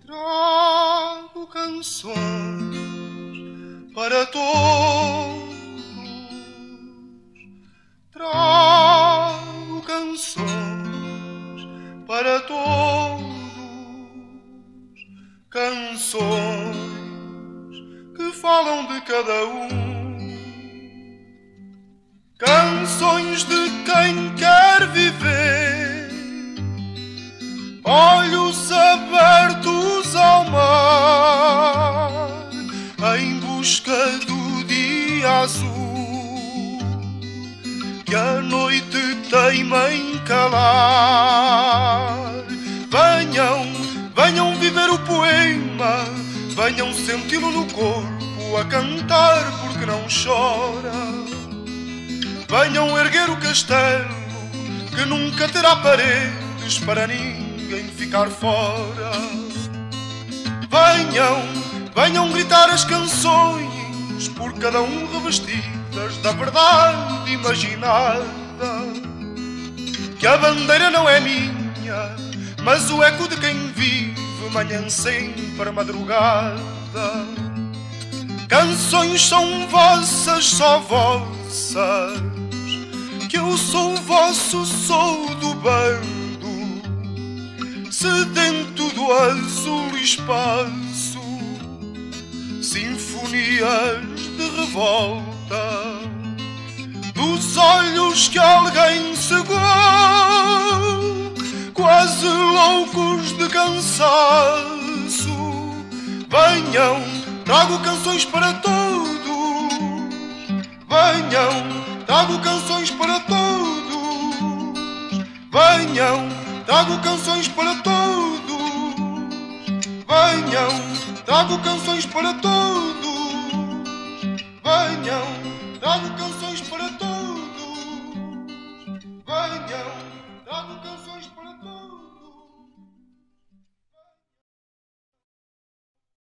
Trago canções para todos. Trago canções para todos. Canções que falam de cada um. Canções de quem quer viver, olhos abertos ao mar, em busca do dia azul que a noite teima em calar. Venham, venham viver o poema, venham senti-lo no corpo, a cantar porque não chora. Venham erguer o castelo que nunca terá paredes para ninguém ficar fora. Venham, venham gritar as canções, por cada um revestidas da verdade imaginada. Que a bandeira não é minha, mas o eco de quem vive manhã sempre madrugada. Canções são vossas, só vossas, que eu sou vosso, sou do bando, sedento do azul espaço, sinfonias de revolta, dos olhos que alguém cegou, quase loucos de cansaço. Venham, trago canções para todos. Venham, trago canções para todos. Venham, trago canções para todos. Venham, trago canções para todos. Venham, trago canções